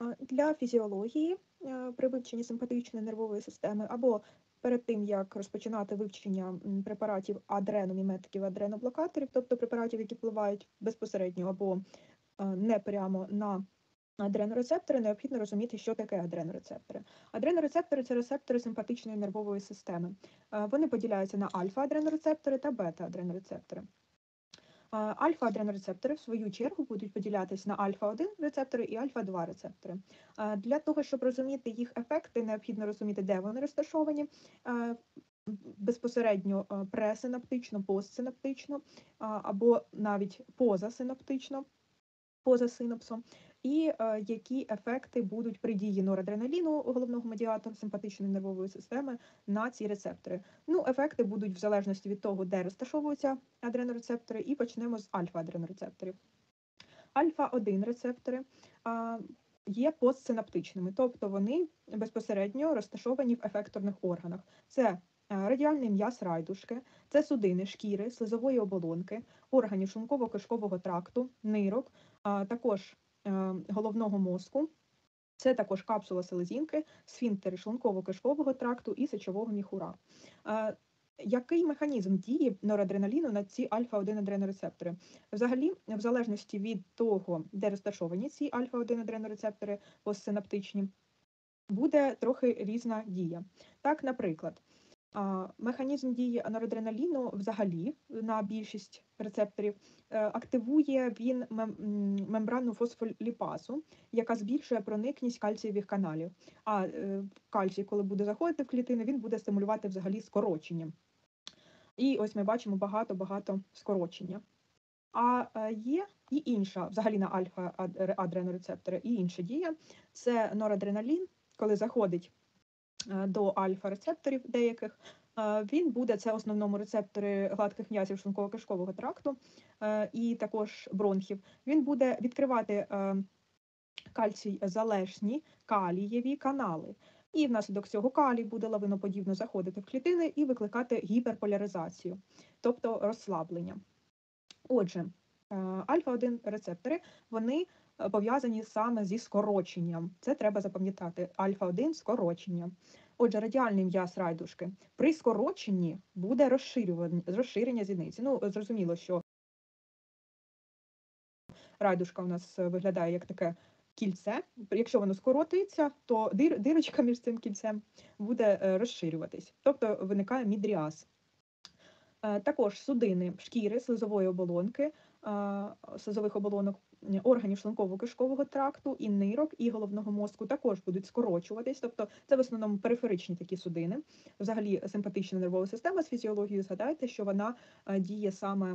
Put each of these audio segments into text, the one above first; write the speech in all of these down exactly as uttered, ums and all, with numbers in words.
А, Для фізіології е, при вивченні симпатичної нервової системи або перед тим, як розпочинати вивчення м, препаратів адреноміметиків, адреноблокаторів, тобто препаратів, які впливають безпосередньо або е, не прямо на адренорецептори, необхідно розуміти, що таке адренорецептори. Адренорецептори – це рецептори симпатичної нервової системи. Е, Вони поділяються на альфа-адренорецептори та бета-адренорецептори. Альфа-адренорецептори, в свою чергу, будуть поділятися на альфа один рецептори і альфа два рецептори. Для того, щоб розуміти їх ефекти, необхідно розуміти, де вони розташовані, безпосередньо пресинаптично, постсинаптично, або навіть позасинаптично, поза синапсом, і е, які ефекти будуть при дії норадреналіну, головного медіатора симпатичної нервової системи, на ці рецептори. Ну, ефекти будуть в залежності від того, де розташовуються адренорецептори, і почнемо з альфа-адренорецепторів. альфа один рецептори а, є постсинаптичними, тобто вони безпосередньо розташовані в ефекторних органах. Це радіальний м'яз райдушки, це судини шкіри, слизової оболонки, органів шлунково-кишкового тракту, нирок, а також головного мозку. Це також капсула селезінки, сфінктери шлунково-кишкового тракту і сечового міхура. Який механізм дії норадреналіну на ці альфа один адренорецептори? Взагалі, в залежності від того, де розташовані ці альфа один адренорецептори постсинаптичні, буде трохи різна дія. Так, наприклад, механізм дії норадреналіну взагалі на більшість рецепторів активує він мембранну фосфоліпазу, яка збільшує проникність кальцієвих каналів. А кальцій, коли буде заходити в клітини, він буде стимулювати взагалі скорочення. І ось ми бачимо багато-багато скорочення. А є і інша, взагалі на альфа-адренорецептори, і інша дія – це норадреналін, коли заходить до альфа-рецепторів деяких, він буде, це в основному рецептори гладких м'язів шлунково-кишкового тракту і також бронхів, він буде відкривати кальцій-залежні калієві канали. І внаслідок цього калій буде лавиноподібно заходити в клітини і викликати гіперполяризацію, тобто розслаблення. Отже, альфа один рецептори, вони пов'язані саме зі скороченням. Це треба запам'ятати. альфа один – скорочення. Отже, радіальний м'яз райдушки. При скороченні буде розширення, розширення зіниці. Ну, зрозуміло, що райдушка у нас виглядає як таке кільце. Якщо воно скоротується, то дир, дирочка між цим кільцем буде розширюватись. Тобто виникає мідріаз. Також судини шкіри, слизової оболонки, слизових оболонок, органів шлунково-кишкового тракту і нирок, і головного мозку також будуть скорочуватись, тобто це в основному периферичні такі судини. Взагалі симпатична нервова система з фізіологією, згадайте, що вона діє саме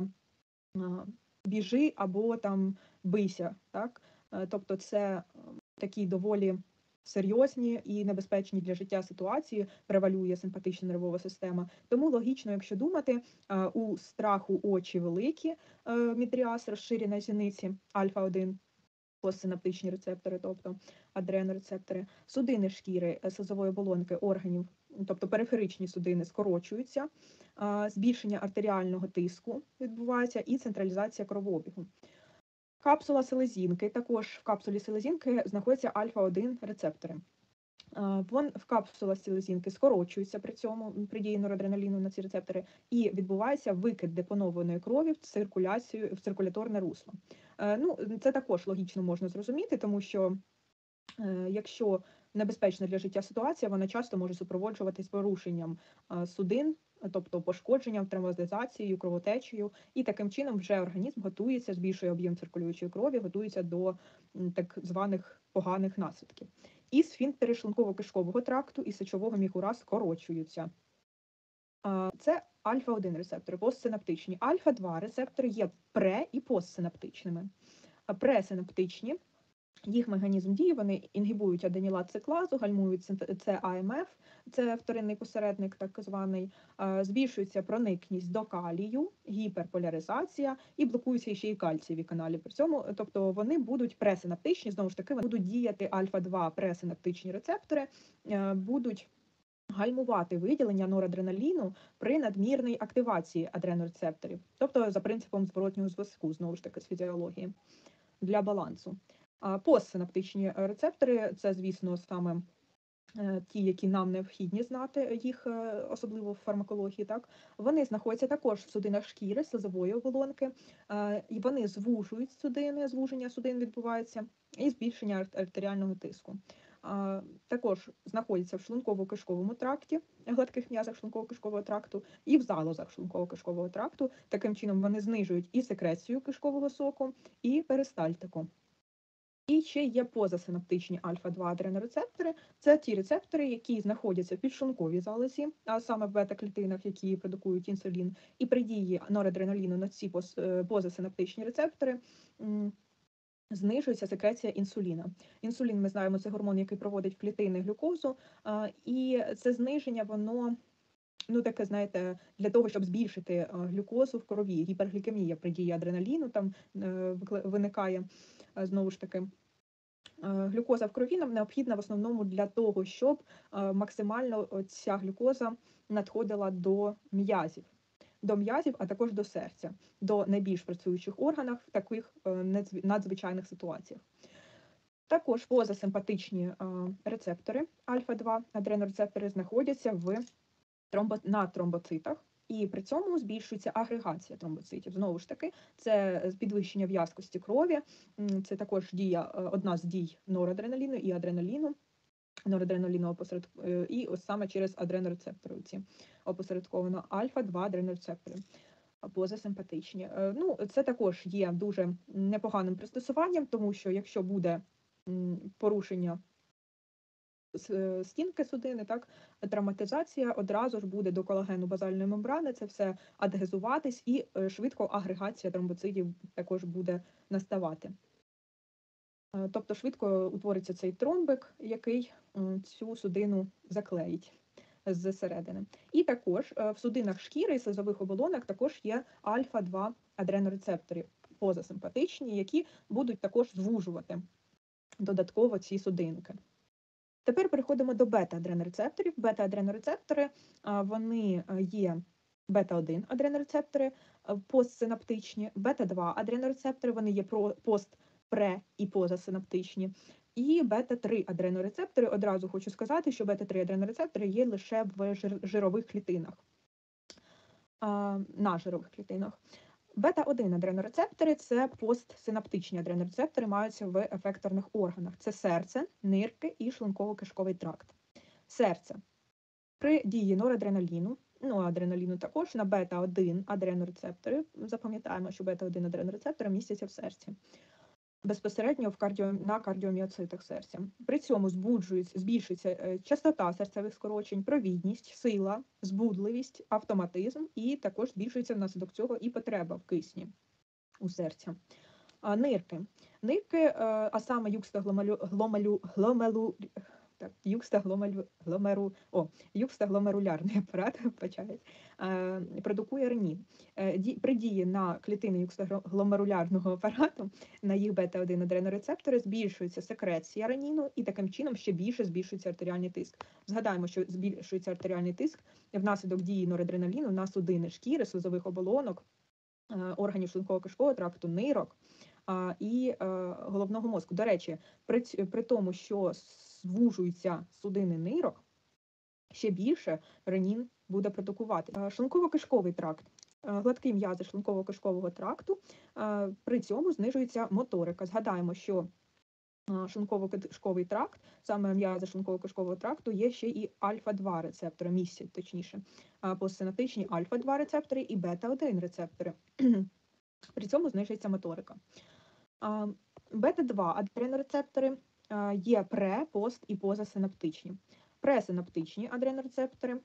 біжи або там бийся, так? Тобто це такі доволі серйозні і небезпечні для життя ситуації, превалює симпатична нервова система. Тому логічно, якщо думати, у страху очі великі, мідріаз, розширена зіниці, альфа один, постсинаптичні рецептори, тобто адренорецептори, судини шкіри, слизової оболонки, органів, тобто периферичні судини скорочуються, збільшення артеріального тиску відбувається і централізація кровообігу. Капсула селезінки, також в капсулі селезінки знаходяться альфа один рецептори. Вон в капсула селезінки скорочуються при цьому, при дії норадреналіну на ці рецептори, і відбувається викид депонованої крові в циркуляцію, в циркуляторне русло. Ну, це також логічно можна зрозуміти, тому що якщо небезпечна для життя ситуація, вона часто може супроводжуватись порушенням судин, тобто пошкодженням, тромбоемболізацією, кровотечею, і таким чином вже організм готується, збільшує об'єм циркулюючої крові, готується до так званих поганих наслідків. І сфінктери шлунково-кишкового тракту і сечового міхура скорочуються. Це альфа один рецептори, постсинаптичні. альфа два рецептори є пре- і постсинаптичними. Пресинаптичні, їх механізм дії, вони інгібують аденілат циклазу, гальмують це а ем еф, це вторинний посередник так званий, збільшується проникність до калію, гіперполяризація і блокуються ще й кальцієві каналі. При цьому, тобто вони будуть пресинаптичні, знову ж таки, вони будуть діяти альфа два пресинаптичні рецептори, будуть гальмувати виділення норадреналіну при надмірній активації адренорецепторів, тобто за принципом зворотнього зв'язку, знову ж таки, з фізіології, для балансу. А постсинаптичні рецептори це, звісно, саме е, ті, які нам необхідні знати, їх е, особливо в фармакології, так вони знаходяться також в судинах шкіри, слизової оболонки, е, і вони звужують судини, звуження судин відбувається, і збільшення арт- артеріального тиску. А, Також знаходяться в шлунково-кишковому тракті, гладких м'язах шлунково-кишкового тракту і в залозах шлунково-кишкового тракту. Таким чином вони знижують і секрецію кишкового соку, і перистальтику. І ще є позасинаптичні альфа-два адренорецептори. Це ті рецептори, які знаходяться в підшлунковій залозі, а саме в бета-клітинах, які продукують інсулін, і при дії норадреналіну на ці е, позасинаптичні рецептори знижується секреція інсуліна. Інсулін, ми знаємо, це гормон, який проводить в клітини глюкозу, і це зниження, воно ну таке, знаєте, для того, щоб збільшити глюкозу в крові, гіперглікемія при дії адреналіну там е, виникає знову ж таки. Глюкоза в крові нам необхідна в основному для того, щоб максимально ця глюкоза надходила до м'язів, до м'язів, а також до серця, до найбільш працюючих органів в таких надзвичайних ситуаціях. Також позасимпатичні рецептори альфа-два адренорецептори знаходяться в тромбо... на тромбоцитах, і при цьому збільшується агрегація тромбоцитів. Знову ж таки, це підвищення в'язкості крові, це також дія, одна з дій норадреналіну і адреналіну, норадреналіну опосеред... і ось саме через адренорецептори ці опосередковано альфа-два адренорецептори позасимпатичні. Ну, це також є дуже непоганим пристосуванням, тому що якщо буде порушення стінки судини, так, травматизація, одразу ж буде до колагену базальної мембрани, це все адгезуватись, і швидко агрегація тромбоцитів також буде наставати. Тобто швидко утвориться цей тромбик, який цю судину заклеїть зсередини. І також в судинах шкіри і слизових оболонок також є альфа-два адренорецептори позасимпатичні, які будуть також звужувати додатково ці судинки. Тепер переходимо до бета-адренорецепторів. Бета-адренорецептори, вони є бета-один адренорецептори постсинаптичні, бета-два адренорецептори, вони є пост, пре і позасинаптичні. І бета-три адренорецептори, одразу хочу сказати, що бета-три адренорецептори є лише в жирових клітинах, на жирових клітинах. Бета-один адренорецептори – це постсинаптичні адренорецептори, маються в ефекторних органах. Це серце, нирки і шлунково-кишковий тракт. Серце. При дії норадреналіну, ну адреналіну також, на бета-один адренорецептори, запам'ятаємо, що бета-один адренорецептори містяться в серці, безпосередньо в кардіо, на кардіоміоцитах серця. При цьому збуджується, збільшується частота серцевих скорочень, провідність, сила, збудливість, автоматизм, і також збільшується внаслідок цього і потреба в кисні у серця. А, нирки. Нирки, а саме юкстагломеру, так, юкстагломеру, о, юкстагломерулярний апарат, почають, продукує ренін. При дії на клітини юкстагломерулярного апарату, на їх бета-один адренорецептори, збільшується секреція реніну, і таким чином ще більше збільшується артеріальний тиск. Згадаємо, що збільшується артеріальний тиск внаслідок дії норадреналіну на судини шкіри, слизових оболонок, органів шлунково-кишкового тракту, нирок і головного мозку. До речі, при, при тому, що звужуються судини нирок, ще більше ренін буде продукувати. Шлунково-кишковий тракт. Гладкі м'язи шлунково-кишкового тракту, при цьому знижується моторика. Згадаємо, що шлунково-кишковий тракт, саме м'язи шлунково-кишкового тракту, є ще і альфа-два рецептори, містять, точніше, постсинаптичні альфа-два рецептори і бета-один рецептори. При цьому знижується моторика. Бета-два адренорецептори є пре, пост і позасинаптичні. Пресинаптичні адренорецептори,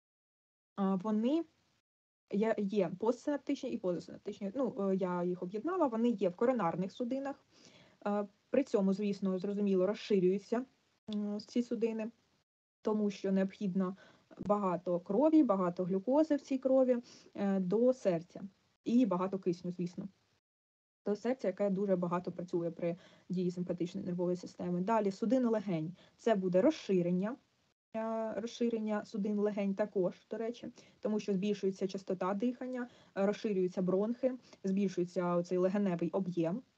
вони є, є постсинаптичні і позасинаптичні. Ну, я їх об'єднала, вони є в коронарних судинах. При цьому, звісно, зрозуміло, розширюються ці судини, тому що необхідно багато крові, багато глюкози в цій крові до серця і багато кисню, звісно. До серця, яке дуже багато працює при дії симпатичної нервової системи. Далі судини легень. Це буде розширення, розширення судин легень також, до речі, тому що збільшується частота дихання, розширюються бронхи, збільшується оцей легеневий об'єм.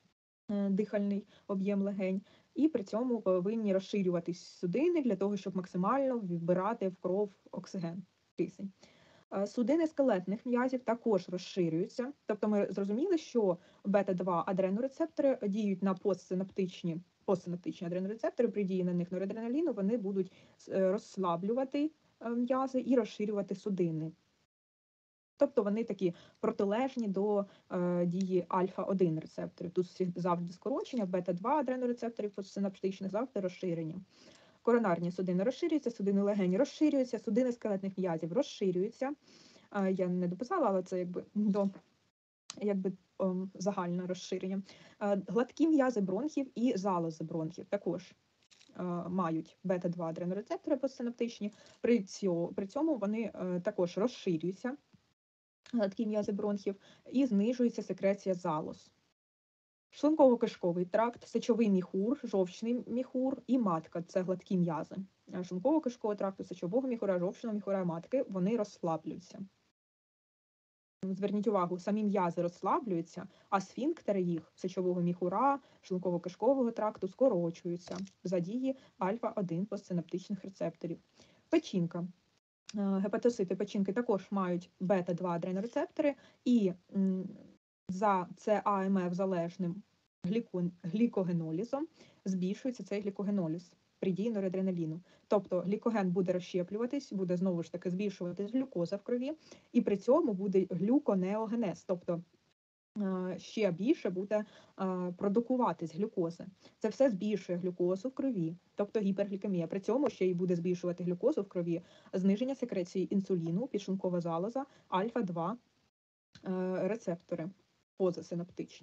е, дихальний об'єм легень, і при цьому повинні розширюватись судини для того, щоб максимально вбирати в кров оксиген, кисень. Е, Судини скелетних м'язів також розширюються, тобто ми зрозуміли, що бета два адренорецептори діють на постсинаптичні постсинаптичні адренорецептори, при дії на них норадреналіну вони будуть е, розслаблювати е, м'язи і розширювати судини. Тобто вони такі протилежні до е, дії альфа один рецепторів. Тут всі завжди скорочення, бета два адренорецепторів постсинаптичних завжди розширення. Коронарні судини розширюються, судини легені розширюються, судини скелетних м'язів розширюються. Е, я не дописала, але це якби до якби ем, загальне розширення. Е, гладкі м'язи бронхів і залози бронхів також е, мають бета два адренорецептори постсинаптичні, при цьому, при цьому вони е, також розширюються, гладкі м'язи бронхів, і знижується секреція залоз. Шлунково-кишковий тракт, сечовий міхур, жовчний міхур і матка – це гладкі м'язи. Шлунково-кишкового тракту, сечового міхура, жовчного міхура і матки – вони розслаблюються. Зверніть увагу, самі м'язи розслаблюються, а сфінктери їх, сечового міхура, шлунково-кишкового тракту, скорочуються за дії альфа один постсинаптичних рецепторів. Печінка. Гепатоцити печінки також мають бета два адренорецептори, і за це А М Ф залежним глікогенолізом збільшується цей глікогеноліз при дії норадреналіну. Тобто глікоген буде розщеплюватись, буде знову ж таки збільшуватись глюкоза в крові, і при цьому буде глюконеогенез, тобто ще більше буде продукуватись глюкози. Це все збільшує глюкозу в крові, тобто гіперглікемія. При цьому ще й буде збільшувати глюкозу в крові зниження секреції інсуліну, підшлункова залоза, альфа два рецептори позасинаптичні.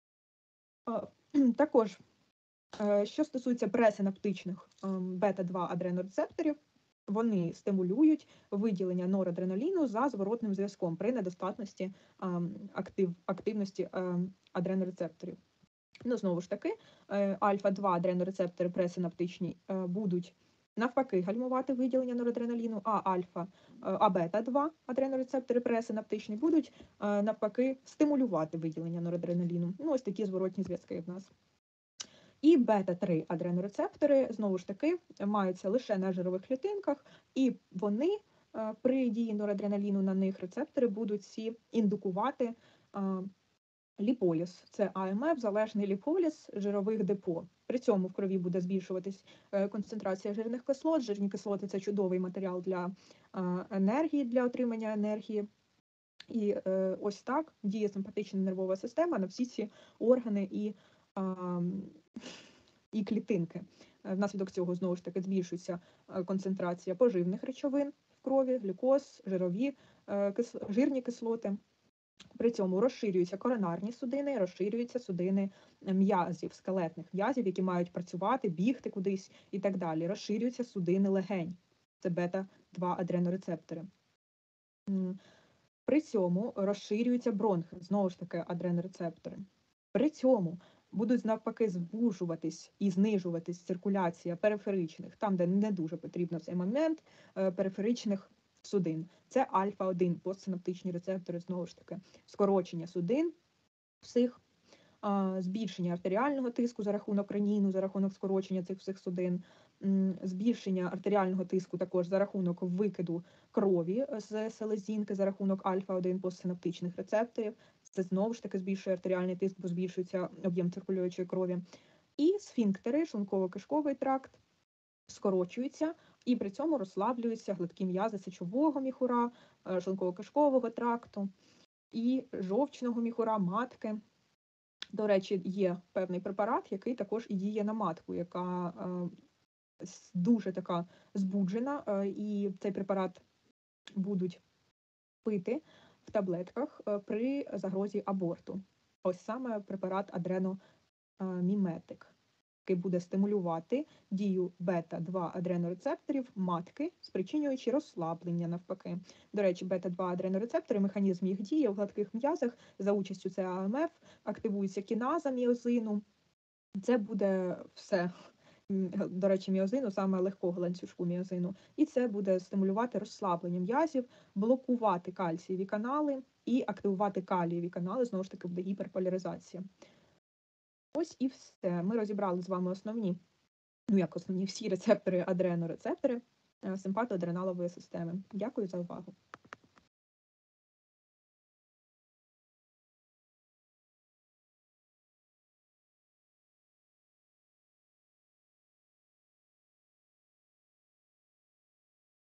Також, що стосується пресинаптичних бета два адренорецепторів, вони стимулюють виділення норадреналіну за зворотним зв'язком при недостатності актив, активності адренорецепторів. Ну, знову ж таки, альфа два адренорецептори пресинаптичні будуть навпаки гальмувати виділення норадреналіну, а альфа, а бета два адренорецептори пресинаптичні будуть навпаки стимулювати виділення норадреналіну. Ну, ось такі зворотні зв'язки в нас. І бета три адренорецептори, знову ж таки, маються лише на жирових клітинках, і вони при дії норадреналіну на них рецептори будуть всі індукувати ліполіз. Це А М Ф залежний ліполіз жирових депо. При цьому в крові буде збільшуватись концентрація жирних кислот. Жирні кислоти – це чудовий матеріал для енергії, для отримання енергії. І ось так діє симпатична нервова система на всі ці органи і і клітинки. Внаслідок цього, знову ж таки, збільшується концентрація поживних речовин в крові, глюкоз, жирові, жирні кислоти. При цьому розширюються коронарні судини, розширюються судини м'язів, скелетних м'язів, які мають працювати, бігти кудись і так далі. Розширюються судини легень. Це бета два адренорецептори. При цьому розширюються бронхи, знову ж таки, адренорецептори. При цьому будуть навпаки звужуватись і знижуватись циркуляція периферичних, там, де не дуже потрібно в цей момент, периферичних судин. Це альфа один постсинаптичні рецептори, знову ж таки, скорочення судин всіх, збільшення артеріального тиску за рахунок реніну, за рахунок скорочення цих всіх судин, збільшення артеріального тиску також за рахунок викиду крові з селезінки, за рахунок альфа один постсинаптичних рецепторів. Це знову ж таки збільшує артеріальний тиск, бо збільшується об'єм циркулюючої крові. І сфінктери, шлунково-кишковий тракт скорочуються, і при цьому розслаблюються гладкі м'язи сечового міхура, шлунково-кишкового тракту і жовчного міхура, матки. До речі, є певний препарат, який також і діє на матку, яка дуже така збуджена, і цей препарат будуть пити в таблетках при загрозі аборту. Ось саме препарат адреноміметик, який буде стимулювати дію бета два адренорецепторів матки, спричинюючи розслаблення навпаки. До речі, бета два адренорецептори, механізм їх дії в гладких м'язах за участю це А М Ф, активується кіназа міозину. Це буде все, до речі, міозину, саме легкого ланцюжку міозину. І це буде стимулювати розслаблення м'язів, блокувати кальцієві канали і активувати калієві канали, знову ж таки буде гіперполяризація. Ось і все. Ми розібрали з вами основні, ну як основні, всі рецептори, адренорецептори е, симпатоадреналової системи. Дякую за увагу.